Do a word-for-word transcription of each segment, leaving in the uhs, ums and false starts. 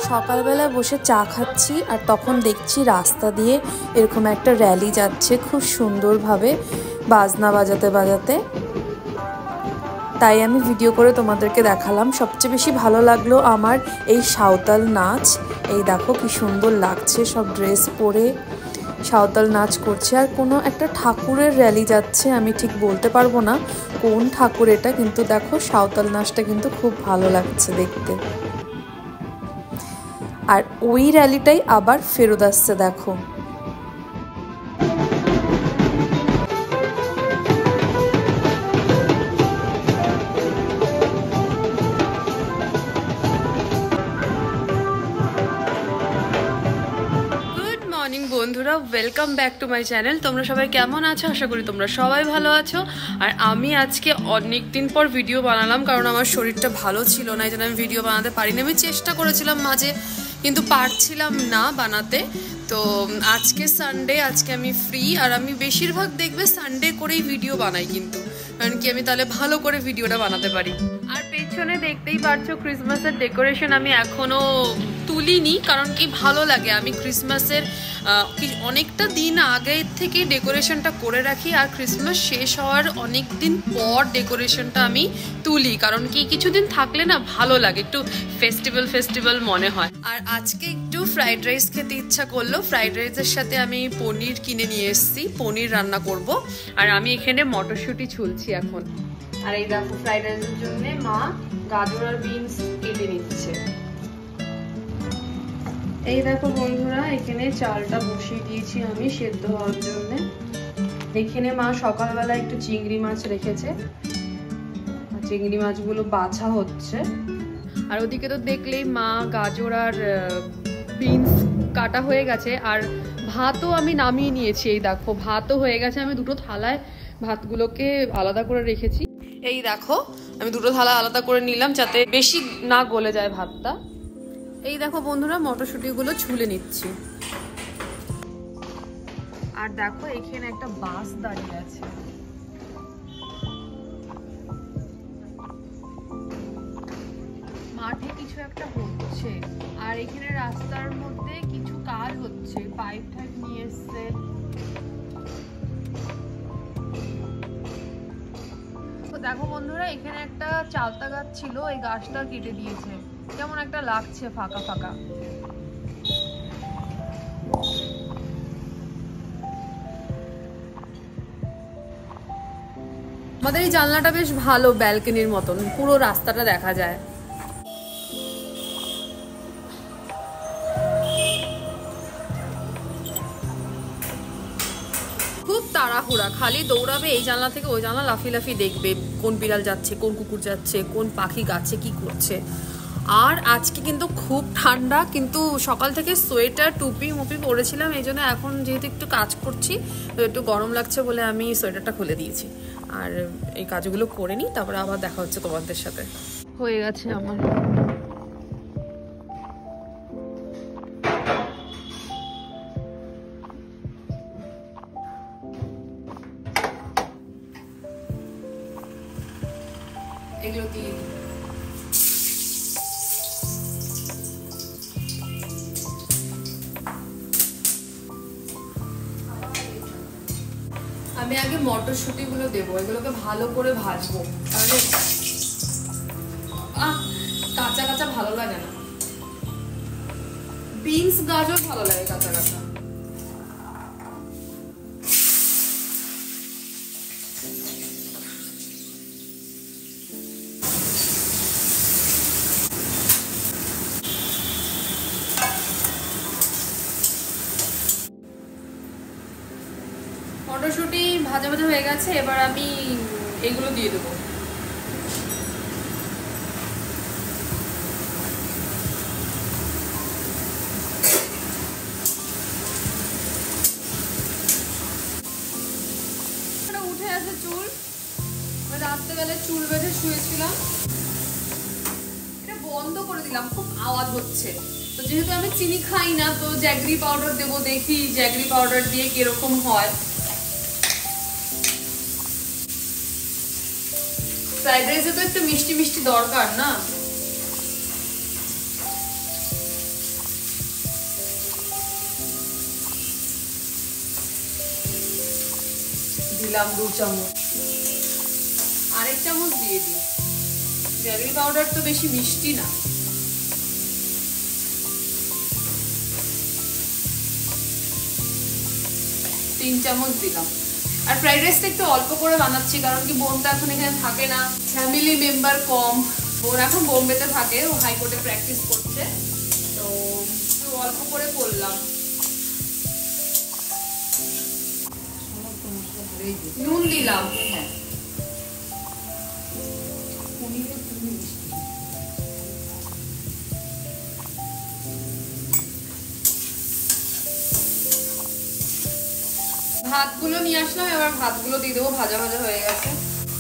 সকালবেলায় বসে চা খাচ্ছি আর তখন দেখছি রাস্তা দিয়ে এরকম একটা র্যালি যাচ্ছে খুব সুন্দরভাবে বাজনা বাজাতে বাজাতে। তাই আমি ভিডিও করে তোমাদেরকে দেখালাম। সবচেয়ে বেশি ভালো লাগলো আমার এই সাঁওতাল নাচ। এই দেখো কি সুন্দর লাগছে, সব ড্রেস পরে সাঁওতাল নাচ করছে। আর কোনো একটা ঠাকুরের র্যালি যাচ্ছে, আমি ঠিক বলতে পারবো না কোন ঠাকুর এটা, কিন্তু দেখো সাঁওতাল নাচটা কিন্তু খুব ভালো লাগছে দেখতে। আর ওই র্যালিটাই আবার ফেরত আসছে দেখো। বন্ধুরা, welcome back to my channel. তোমরা সবাই কেমন আছো? আশা করি তোমরা সবাই ভালো আছো। আর আমি আজকে অনেক দিন পর ভিডিও বানালাম, কারণ আমার শরীরটা ভালো ছিল না, এই জন্য আমি ভিডিও বানাতে পারিনি। আমি চেষ্টা করেছিলাম মাঝে, কিন্তু পারছিলাম না বানাতে। তো আজকে সানডে, আজকে আমি ফ্রি, আর আমি বেশিরভাগ দেখবে সানডে করেই ভিডিও বানাই, কিন্তু কারণ কি আমি তাহলে ভালো করে ভিডিওটা বানাতে পারি। আর পেছনে দেখতেই পারছো ক্রিসমাসের ডেকোরেশন আমি এখনো তুলিনি, কারণ কি ভালো লাগে। আমি ক্রিসমাসের অনেকটা দিন আগে থেকে ডেকোরেশনটা করে রাখি, আর ক্রিসমাস শেষ হওয়ার অনেক দিন পর ডেকোরেশনটা আমি তুলি, কারণ কি কিছুদিন থাকলে না ভালো লাগে, একটু ফেস্টিভ্যাল ফেস্টিভ্যাল মনে হয়। আর আজকে একটু ফ্রাইড রাইস খেতে ইচ্ছা করলো। ফ্রাইড রাইসের সাথে আমি পনির কিনে নিয়ে এসেছি, পনির রান্না করব। আর আমি এখানে মটরশুঁটি ছুলছি এখন। আর এই দেখো ফ্রাইড রাইসের জন্য মা গাজর আর বিনস কেটে নিচ্ছে। এই দেখো বন্ধুরা, এখানে চালটা বসিয়ে দিয়েছি আমি সেদ্ধ হওয়ার জন্য। এখানে মা সকালবেলা একটু চিংড়ি মাছ রেখেছে, চিংড়ি মাছগুলো বাছা হচ্ছে। আর ওদিকে তো দেখলেই মা গাজর আর বিনস কাটা হয়ে গেছে, আর ভাতও আমি নামিয়ে নিয়েছি। এই দেখো ভাতও হয়ে গেছে, আমি দুটো থালায় ভাতগুলোকে আলাদা করে রেখেছি। এই দেখো আমি দুটো থালা আলাদা করে নিলাম, যাতে বেশি না গলে যায় ভাতটা। এই দেখো বন্ধুরা, মটরশুঁটিগুলো ছুলে নিচ্ছি। আর দেখো এখানে একটা বাস দাঁড়িয়ে আছে। মাঠে কিছু একটা হচ্ছে, আর এখানে রাস্তার মধ্যে কিছু কাজ হচ্ছে, পাইপ টাইপ নিয়ে এসছে। দেখো বন্ধুরা, এখানে একটা চালতা গাছ ছিল, এই গাছটা কেটে দিয়েছে। কেমন একটা লাগছে ফাঁকা ফাঁকা। আমাদের এই জানলাটা বেশ ভালো, ব্যালকনির মতন, পুরো রাস্তাটা দেখা যায়। খুব তাড়াহুড়া, খালি দৌড়াবে এই জানলা থেকে ওই জানলা, লাফি লাফি দেখবে কোন বিড়াল যাচ্ছে, কোন কুকুর যাচ্ছে, কোন পাখি গাছে কি করছে। আর আজকে কিন্তু খুব ঠান্ডা, কিন্তু সকাল থেকে সোয়েটার টুপি মুপি পরেছিলাম, এই জন্য এখন যেহেতু একটু কাজ করছি তো একটু গরম লাগছে বলে আমি সোয়েটারটা খুলে দিয়েছি। আর এই কাজগুলো করে নিই, তারপরে আবার দেখা হচ্ছে তোমাদের সাথে। হয়ে গেছে আমার। এগুলো দিয়ে আমি আগে মটরশুঁটি গুলো দেবো, এগুলোকে ভালো করে ভাজবো, তাহলে কাঁচা কাঁচা ভালো লাগে না। বিনস গাজর ভালো লাগে কাঁচা কাঁচা। মটরশুঁটি ভাজা ভাজা হয়ে গেছে, এবার আমি এগুলো দিয়ে দেবো। উঠে আছে চুল, রাত্রেবেলা চুল বেঁধে শুয়েছিলাম, এটা বন্ধ করে দিলাম, খুব আওয়াজ হচ্ছে। তো যেহেতু আমি চিনি খাই না, তো জ্যাগরি পাউডার দেবো, দেখি জ্যাগরি পাউডার দিয়ে কিরকম হয়। ফ্রাইড রাইসে তো একটু মিষ্টি মিষ্টি দরকার না। দিলাম দু চামচ, আরেক চামচ দিয়ে দিই। জ্যাগরি পাউডার তো বেশি মিষ্টি না। তিন চামচ দিলাম। আর ফ্রাইড রাইসটা একটু অল্প করে বানাচ্ছি, কারণ কি বোন তো এখন এখানে থাকে না, ফ্যামিলি মেম্বার কম। বোন এখন বোম্বেতে থাকে, ও হাইকোর্টে প্র্যাকটিস করছে, তো একটু অল্প করে করলাম। নুন দিলাম। হ্যাঁ, ভাতগুলো নিয়ে আসলাম, এবার ভাতগুলো দিয়ে দেবো, ভাজা ভাজা হয়ে গেছে।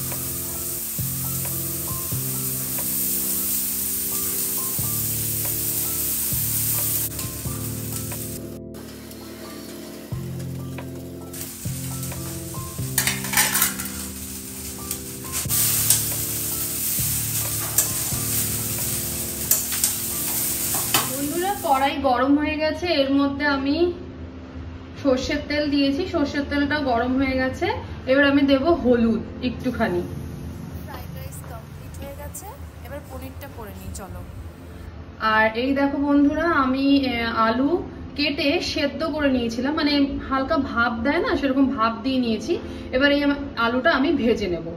বন্ধুরা, কড়াই গরম হয়ে গেছে, এর মধ্যে আমি সর্ষের তেল দিয়েছি, সর্ষের তেলটা গরম হয়ে গেছে। এবার আমি দেব হলুদ একটুখানি। ফ্রাইড রাইস কমপ্লিট হয়ে গেছে, এবার পনিরটা করে নিই, চলো। আর এই দেখো বন্ধুরা, আমি আলু কেটে সেদ্ধ করে নিয়েছিলাম, মানে হালকা ভাপ দেয় না, সেরকম ভাপ দিয়ে নিয়েছি। এবার এই আলুটা আমি ভেজে নেব।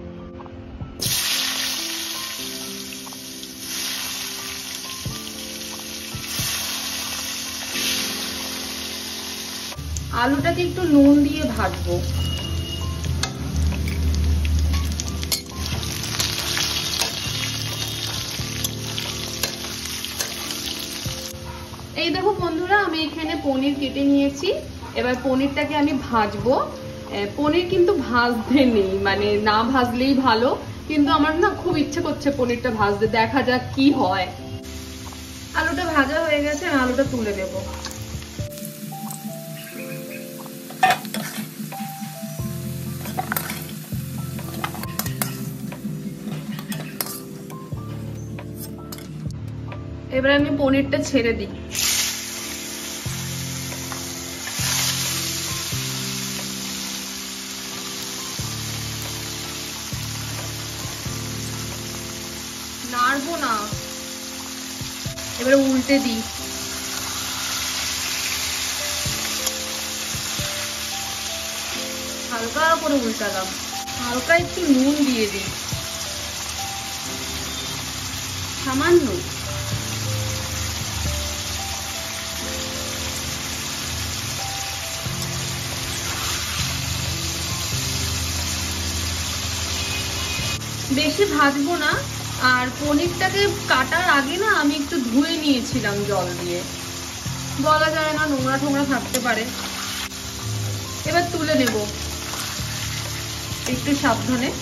আলুটাকে একটু নুন দিয়ে ভাজবো। এই দেখো বন্ধুরা, আমি এখানে পনির কেটে নিয়েছি, এবার পনিরটাকে আমি ভাজবো। পনির কিন্তু ভাজতে নেই, মানে না ভাজলেই ভালো, কিন্তু আমার না খুব ইচ্ছে করছে পনিরটা ভাজতে, দেখা যাক কি হয়। আলুটা ভাজা হয়ে গেছে, আমি আলুটা তুলে দেবো। এবার আমি পনিরটা ছেড়ে দিই। নাড়বো না, এবারে উল্টে দিই। হালকা করে উল্টালাম, হালকা একটু নুন দিয়ে দিই, সামান্য। বেশি ভাজবো না। আর পনিরটাকে কাটার আগে না আমি একটু ধুয়ে নিয়েছিলাম জল দিয়ে, বলা যায় না নোংরা ঠোংরা থাকতে পারে। এবার তুলে নেব একটু সাবধানে।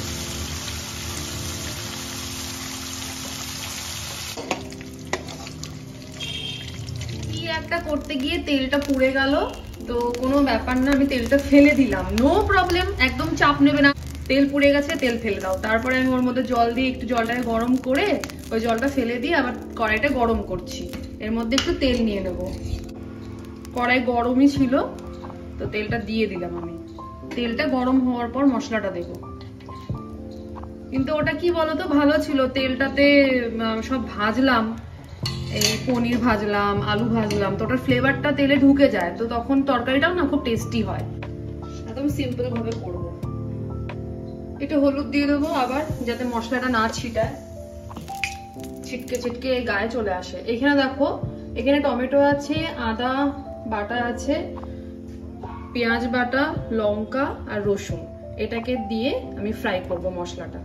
কি একটা করতে গিয়ে তেলটা পুড়ে গেল, তো কোনো ব্যাপার না, আমি তেলটা ফেলে দিলাম, নো প্রবলেম, একদম চাপ নেবে না। তেল পুড়ে গেছে, তেল ফেলে দাও। তারপরে আমি ওর মধ্যে জল দিয়ে একটু জলটাকে গরম করে ওই জলটা ফেলে দিয়ে আবার কড়াইটা গরম করছি। এর মধ্যে একটু তেল নিয়ে নেব। কড়াই গরমই ছিল, তো তেলটা দিয়ে দিলাম আমি। তেলটা গরম হওয়ার পর মশলাটা দেব। কিন্তু ওটা কি বলতো, ভালো ছিল, তেলটাতে সব ভাজলাম, এই পনির ভাজলাম, আলু ভাজলাম, তো ওটার ফ্লেভারটা তেলে ঢুকে যায়, তো তখন তরকারিটাও না খুব টেস্টি হয়। একদম সিম্পল ভাবে করবো। একটু হলুদ দিয়ে দেবো আবার, যাতে মশলাটা না ছিটায়, ছিটকে ছিটকে গায়ে চলে আসে। এখানে দেখো, এখানে টমেটো আছে, আদা বাটা আছে, পেঁয়াজ বাটা, লঙ্কা আর রসুন, এটাকে দিয়ে আমি ফ্রাই করব মশলাটা।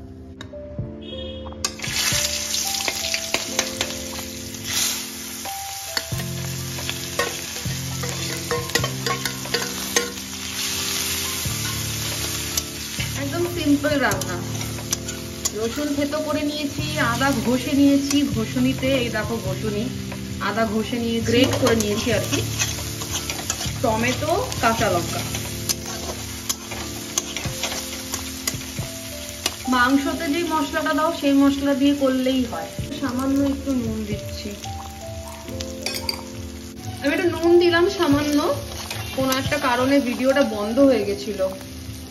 একদম সিম্পল রান্না। রসুন থেতো করে নিয়েছি, আদা ঘষে নিয়েছি, ঘষুনিতে, এই দেখো ঘষুনি, আদা ঘষে নিয়ে গ্রেট করে নিয়েছি আর কি, টমেটো, কাঁচা লঙ্কা। মাংসতে যে মশলাটা দাও সেই মশলা দিয়ে করলেই হয়। সামান্য একটু নুন দিচ্ছি, আমি একটু নুন দিলাম সামান্য, কোনো একটা কারণে ভিডিওটা বন্ধ হয়ে গেছিল,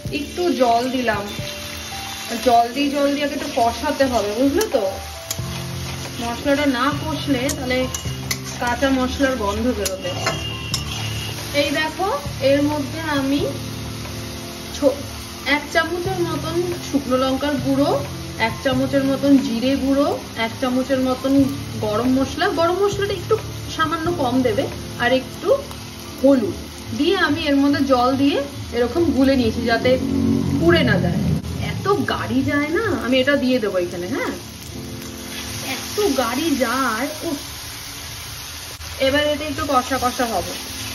একটু জল দিলাম, জল দিয়ে জল দিয়ে একটু কষাতে হবে, বুঝলে তো? মশলাটা না কষলে তাহলে কাঁচা মশলার গন্ধ বেরোবে। এই দেখো, এর মধ্যে আমি এক চামচের মতন শুকনো লঙ্কার গুঁড়ো, এক চামচের মতন জিরে গুঁড়ো, এক চামচের মতন গরম মশলা, গরম মশলাটা একটু সামান্য কম দেবে, আর একটু হলুদ দিয়ে আমি এর মধ্যে জল দিয়ে এরকম গুলে নিয়েছি যাতে পুড়ে না যায়। এত গাড়ি যায় না, আমি এটা দিয়ে দেবো এখানে। হ্যাঁ, এত গাড়ি যায়। ও, এবার এটা একটু কষা কষা হবে।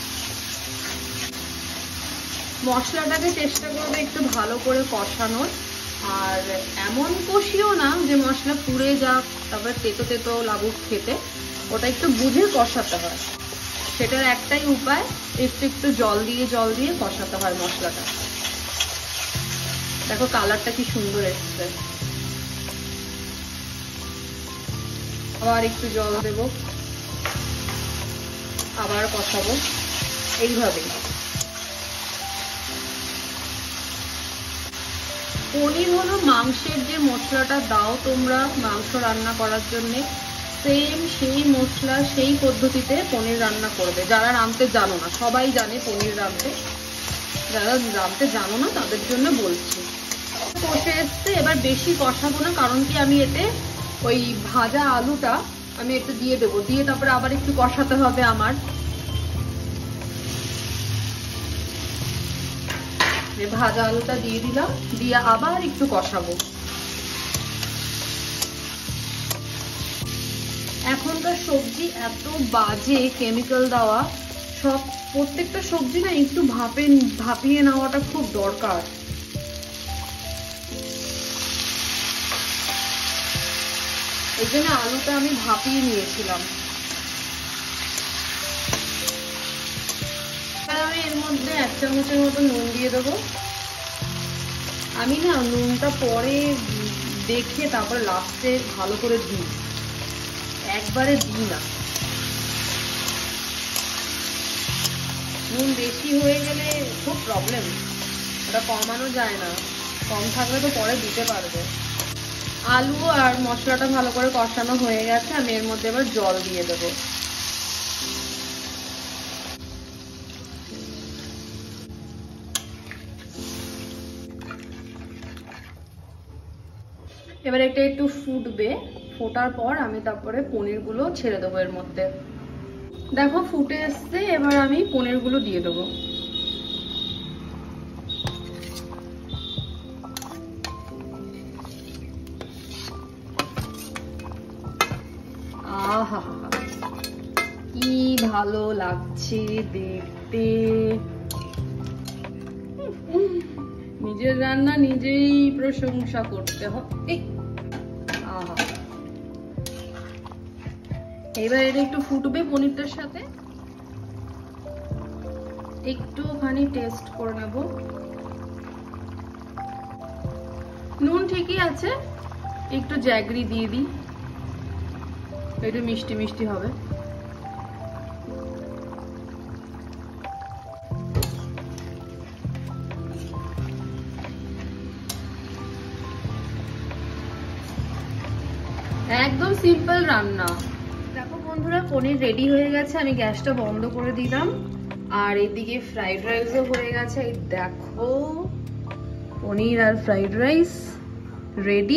মশলাটাকে চেষ্টা করবে একটু ভালো করে কষানোর, আর এমন কষিও না যে মশলা পুড়ে যাক, তারপরে তেতো তেতো লাগুক খেতে। ওটা একটু বুঝে কষাতে হয়, সেটার একটাই উপায়, একটু একটু জল দিয়ে জল দিয়ে কষাতে হয় মশলাটা। দেখো কালারটা কি সুন্দর এসছে। আবার একটু জল দেব, আবার কষাবো এইভাবেই। পনির হলো মাংসের যে মশলাটা দাও তোমরা মাংস রান্না করার জন্য, সেম সেই মশলা সেই পদ্ধতিতে পনির রান্না করবে। যারা রাঁধতে জানো না, সবাই জানে পনির রাঁধতে, যারা রাঁধতে জানো না তাদের জন্য বলছি। কষে এসছে, এবার বেশি কষাবো না, কারণ কি আমি এতে ওই ভাজা আলুটা আমি একটু দিয়ে দেবো, দিয়ে তারপরে আবার একটু কষাতে হবে আমার। ভাজা আলুটা দিয়ে দিলাম, দিয়ে আবার একটু কষাবো। এখনকার সবজি এত বাজে, কেমিক্যাল দেওয়া সব, প্রত্যেকটা সবজি না একটু ভাপে ভাপিয়ে নেওয়াটা খুব দরকার। এই জন্য আলুটা আমি ভাপিয়ে নিয়েছিলাম। আমি এর মধ্যে এক চামচের মতো নুন দিয়ে দেবো। আমি না নুনটা পরে দেখে তারপর লাস্টে ভালো করে দিই, একবারে দিই না। নুন বেশি হয়ে গেলে খুব প্রবলেম, ওটা কমানো যায় না, কম থাকলে তো পরে দিতে পারবে। আলু আর মশলাটা ভালো করে কষানো হয়ে গেছে, আমি এর মধ্যে এবার জল দিয়ে দেবো। এবার এটা একটু ফুটবে, ফোটার পর আমি তারপরে পনিরগুলো ছেড়ে দেবো এর মধ্যে। দেখো ফুটে এসছে, এবার আমি পনিরগুলো দিয়ে দেবো। আহা, কি ভালো লাগছে দেখতে। নিজের রান্না নিজেই প্রশংসা করতে হবে। আহা, এবার এটা একটু ফুটবে পনিরটার সাথে, একটুখানি টেস্ট করে নেব। নুন ঠিকই আছে, একটু জ্যাগরি দিয়ে দিই, একটু মিষ্টি মিষ্টি হবে। একদম সিম্পল রান্না। দেখো বন্ধুরা, পনির রেডি হয়ে গেছে, আমি গ্যাসটা বন্ধ করে দিলাম। আর এদিকে ফ্রাইড রাইসও হয়ে গেছে। এই দেখো পনির আর ফ্রাইড রাইস রেডি।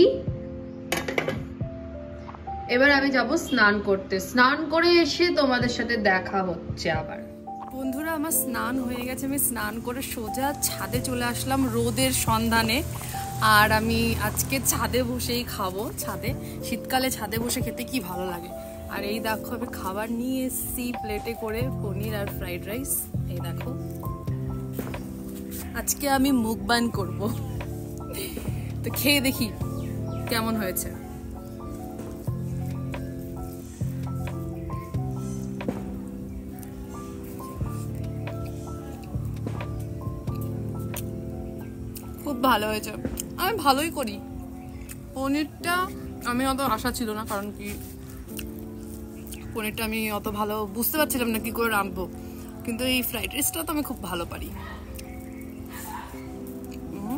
এবার আমি যাব স্নান করতে, স্নান করে এসে তোমাদের সাথে দেখা হচ্ছে আবার। বন্ধুরা, আমার স্নান হয়ে গেছে, আমি স্নান করে সোজা ছাদে চলে আসলাম রোদের সন্ধানে। আর আমি আজকে ছাদে বসেই খাবো। ছাদে শীতকালে ছাদে বসে খেতে কি ভালো লাগে। আর এই দেখো আমি খাবার নিয়ে এসেছি প্লেটে করে, পনির আর ফ্রাইড রাইস। এই দেখো, আজকে আমি মুখবান করব, তো খেয়ে দেখি কেমন হয়েছে। খুব ভালো হয়েছে, আমি ভালোই করি। পনিরটা আমি অত আশা ছিল না, কারণ কি পনিরটা আমি অত ভালো বুঝতে পারছিলাম না কি করে রাঁধবো, কিন্তু এই ফ্রাইড রাইসটা তো আমি খুব ভালো পারি।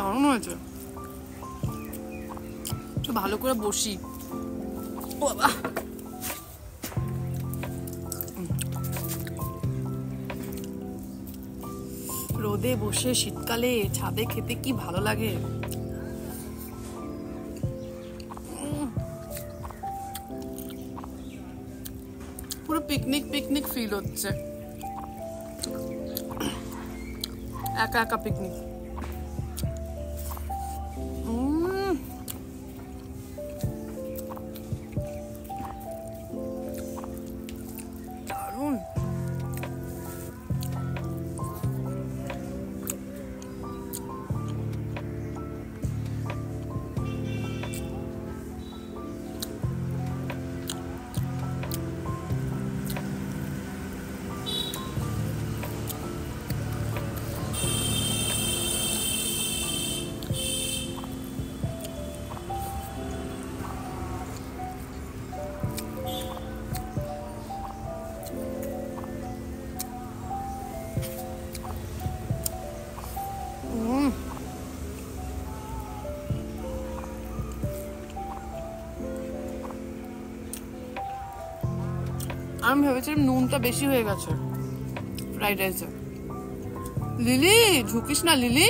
দারুণ হয়েছে। একটু ভালো করে বসি। ও বাবা, রোদে বসে শীতকালে ছাদে খেতে কি ভালো লাগে। পুরো পিকনিক পিকনিক ফিল হচ্ছে, একা একা পিকনিক। দারুণ। আমি ভেবেছিলাম নুনটা বেশি হয়ে গেছে ফ্রাইড রাইসে। লিলি ঝুঁকিস না লিলি।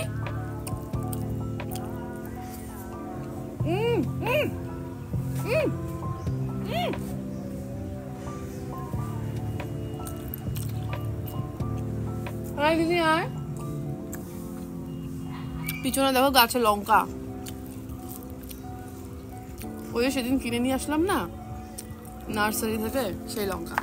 আয় লিলি আয়। পিছনে দেখো গাছে লঙ্কা, ওই সেদিন কিনে নিয়ে আসলাম না নার্সারি থেকে, সেই লঙ্কা।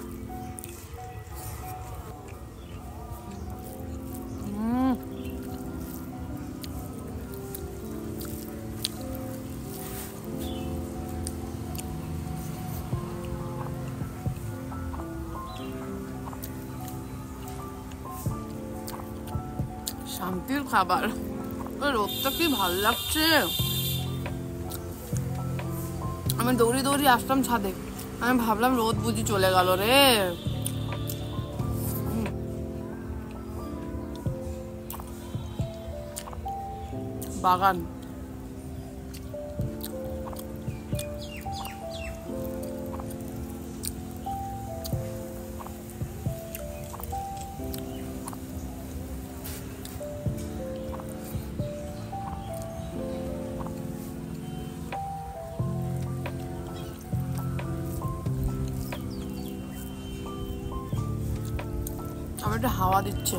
শান্তির খাবার। রোদটা কি ভাল লাগছে। আমি দৌড়ি দৌড়ি আসলাম ছাদে, আমি ভাবলাম রোদ বুঝি চলে গেল রে। বাগান। আমার একটা হাওয়া দিচ্ছে।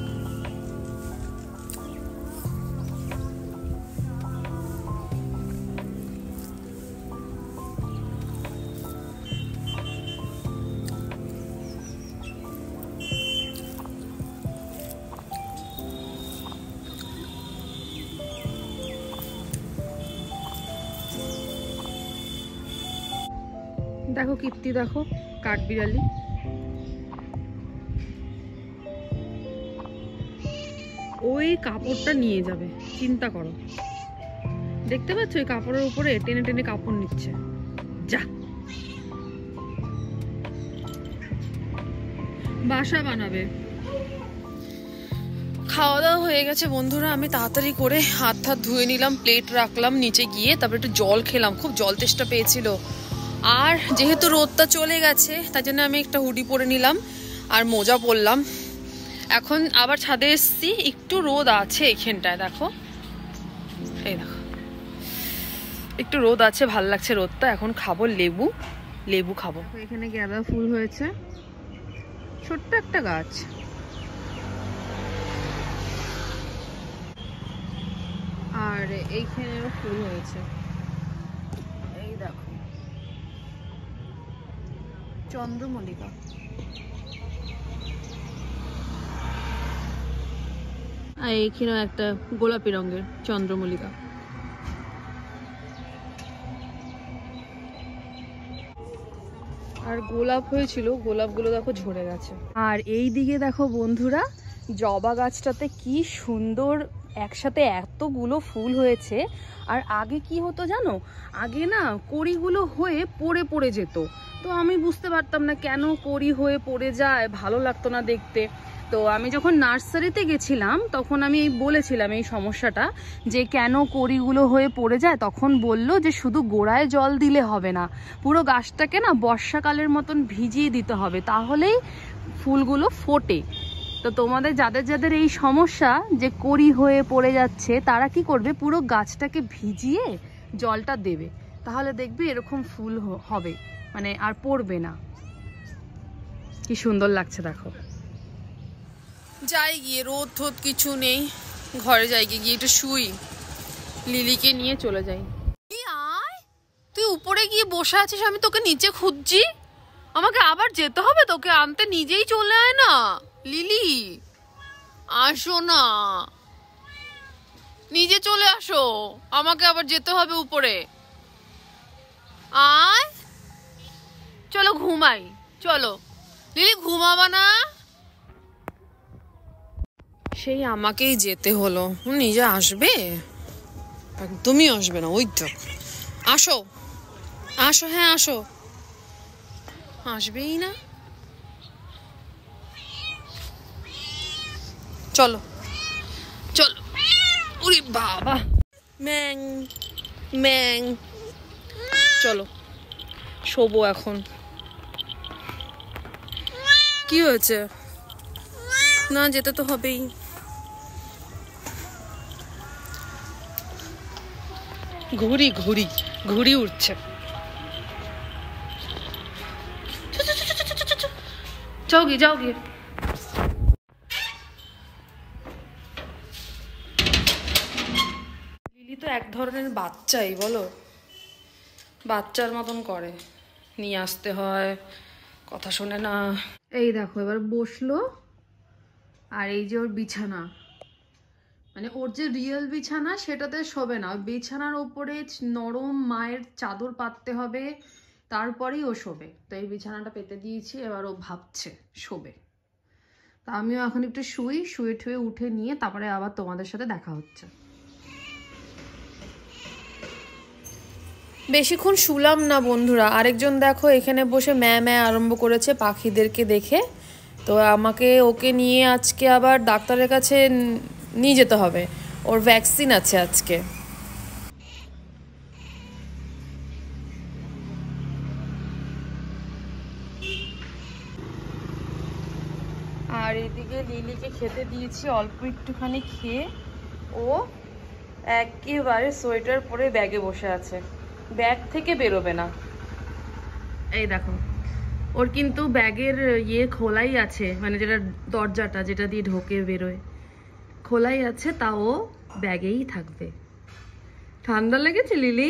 দেখো কীর্তি, দেখো কাঠবিড়ালি। ওই কাপড়টা নিয়ে যাবে, চিন্তা করো। দেখতে পাচ্ছ ওই কাপড়ের উপরে টেনে টেনে কাপড় নিচ্ছে। যা, বাসা বানাবে। খাওয়া দাওয়া হয়ে গেছে বন্ধুরা। আমি তাড়াতাড়ি করে হাত হাত ধুয়ে নিলাম, প্লেট রাখলাম নিচে গিয়ে, তারপরে একটু জল খেলাম, খুব জল তেষ্টা পেয়েছিল। আর যেহেতু রোদটা চলে গেছে তার জন্য আমি একটা হুডি পরে নিলাম আর মোজা পরলাম। এখন আবার ছাদে এসছি, একটু রোদ আছে এখানটায়, দেখো এই দেখো একটু রোদ আছে, ভাল লাগছে রোদটা। এখন খাবো লেবু, লেবু খাবো। এখানে গাঁদা ফুল হয়েছে, ছোট্ট একটা গাছ। আর এইখানেও ফুল হয়েছে, এই দেখো চন্দ্রমল্লিকা। আর এইখানেও একটা গোলাপি রঙের চন্দ্রমল্লিকা। আর গোলাপ হয়েছিল, গোলাপগুলো দেখো ঝরে গেছে। আর এই দিকে দেখো বন্ধুরা, জবা গাছটাতে কি সুন্দর একসাথে এতগুলো ফুল হয়েছে। আর আগে কি হতো জানো, আগে না কড়িগুলো হয়ে পড়ে পড়ে যেত, তো আমি বুঝতে পারতাম না কেন কড়ি হয়ে পড়ে যায়, ভালো লাগতো না দেখতে। তো আমি যখন নার্সারিতে গেছিলাম তখন আমি এই বলেছিলাম এই সমস্যাটা, যে কেন কড়িগুলো হয়ে পড়ে যায়। তখন বলল যে শুধু গোড়ায় জল দিলে হবে না, পুরো গাছটাকে না বর্ষাকালের মতন ভিজিয়ে দিতে হবে, তাহলেই ফুলগুলো ফোটে। তো তোমাদের যাদের যাদের এই সমস্যা যে কড়ি হয়ে পড়ে যাচ্ছে, তারা কি করবে, পুরো গাছটাকে ভিজিয়ে জলটা দেবে, তাহলে দেখবে এরকম ফুল হবে, মানে আর পড়বে না। কি সুন্দর লাগছে দেখো। যাই গিয়ে, রোদ থোদ কিছু নেই, ঘরে যাই গিয়ে একটু শুই, লিলিকে নিয়ে চলে যাই। আয়, তুই উপরে গিয়ে বসে আছিস, আমি তোকে নিচে খুঁজছি, আমাকে আবার যেতে হবে তোকে আনতে, নিজেই চলে আয় না। লিলি আসো না, নিজে চলে আসো, আমাকে আবার যেতে হবে উপরে। আয় চলো ঘুমাই, চলো। লিলি ঘুমাবা না? সেই আমাকেই যেতে হলো, নিজে আসবে? একদমই আসবে না। ওই তো, আসো আসো, হ্যাঁ আসো, আসবেই না। চলো চলো। ওরে বাবা, ম্যাং ম্যাং। চলো শোবো এখন। কি হয়েছে? না যেতে তো হবেই। ঘুড়ি ঘুড়ি ঘুড়ি উঠছে। যাও গিয়ে যাও গিয়ে। লিলি তো এক ধরনের বাচ্চাই, বলো, বাচ্চার মতন করে, নিয়ে আসতে হয়, কথা শোনে না। এই দেখো এবার বসলো, আর এই যে ওর বিছানা, মানে ওর যে রিয়েল বিছানা সেটাতে শোবে না, বিছানার ওপরে নরম মায়ের চাদর পাততে হবে, তারপরেই ও শোবে। তো এই বিছানাটা পেতে দিয়েছি, এবার ও ভাবছে শোবে। তা আমিও এখন একটু শুই, শুয়ে ঠুয়ে উঠে নিয়ে তারপরে আবার তোমাদের সাথে দেখা হচ্ছে। বেশিক্ষণ শুলাম না বন্ধুরা, আরেকজন দেখো এখানে বসে ম্যা ম্যা আরম্ভ করেছে পাখিদেরকে দেখে। তো আমাকে ওকে নিয়ে আজকে আবার ডাক্তারের কাছে নিয়ে যেতে হবে, ওর ভ্যাকসিন আছে আজকে। আর এদিকে লিলিকে খেতে দিয়েছি, অল্প একটুখানি খেয়ে ও একেবারে সোয়েটার পরে ব্যাগে বসে আছে, ব্যাগ থেকে বেরোবে না। এই দেখো ওর কিন্তু ব্যাগের ইয়ে খোলাই আছে, মানে যেটা দরজাটা যেটা দিয়ে ঢোকে বেরোয় খোলাই আছে, তাও ব্যাগেই থাকবে। ঠান্ডা লেগেছে লিলি?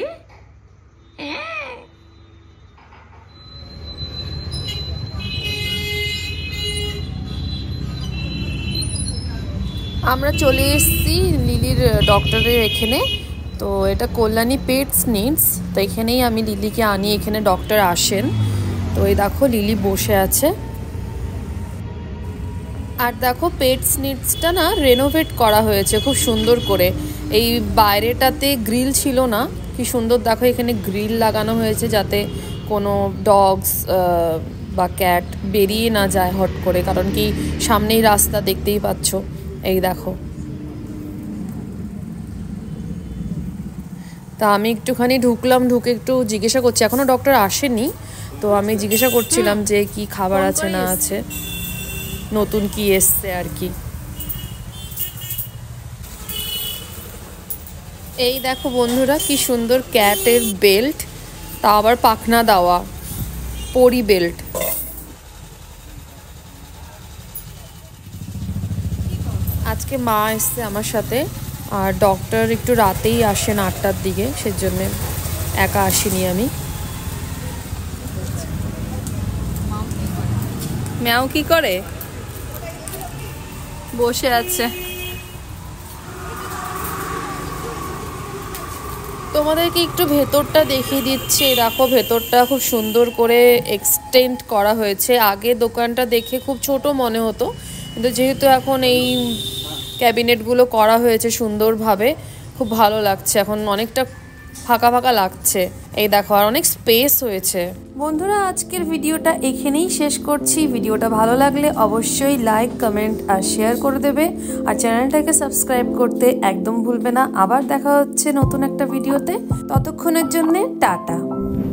আমরা চলে এসেছি লিলির ডক্টরের এখানে। তো এটা কল্যাণী পেটস নিডস, তো এখানেই আমি লিলিকে আনি, এখানে ডক্টর আসেন। তো এই দেখো লিলি বসে আছে। আর দেখো পেটস নিডসটা না রেনোভেট করা হয়েছে খুব সুন্দর করে, এই বাইরেটাতে গ্রিল ছিল না, কি সুন্দর দেখো এখানে গ্রিল লাগানো হয়েছে যাতে কোনো ডগস বা ক্যাট বেরিয়ে না যায় হট করে, কারণ কি সামনেই রাস্তা দেখতেই পাচ্ছ। এই দেখো, তা আমি একটুখানি ঢুকলাম, ঢুকে একটু জিজ্ঞাসা করছি, এখনো ডক্টর আসেনি, তো আমি জিজ্ঞাসা করছিলাম যে কি খাবার আছে না আছে, নতুন কি এসছে আর কি। এই দেখো বন্ধুরা কি সুন্দর ক্যাটের বেল্ট, তা আবার পাখনা দেওয়া, পরি বেল্ট। আজকে মা এসছে আমার সাথে, আর ডক্টর একটু রাতেই আসেন আটটার দিকে, সেজন্য একা আসিনি আমি। ম্যাও কি করে? বসে আছে। তোমাদেরকে একটু ভেতরটা দেখিয়ে দিচ্ছি, দেখো ভেতরটা খুব সুন্দর করে এক্সটেন্ড করা হয়েছে। আগে দোকানটা দেখে খুব ছোট মনে হতো, কিন্তু যেহেতু এখন এই ক্যাবিনেটগুলো করা হয়েছে সুন্দরভাবে, খুব ভালো লাগছে, এখন অনেকটা ফাঁকা ফাঁকা লাগছে। এই দেখো আর অনেক স্পেস হয়েছে। বন্ধুরা আজকের ভিডিওটা এখানেই শেষ করছি। ভিডিওটা ভালো লাগলে অবশ্যই লাইক কমেন্ট আর শেয়ার করে দেবে, আর চ্যানেলটাকে সাবস্ক্রাইব করতে একদম ভুলবে না। আবার দেখা হচ্ছে নতুন একটা ভিডিওতে, ততক্ষণের জন্যে টাটা।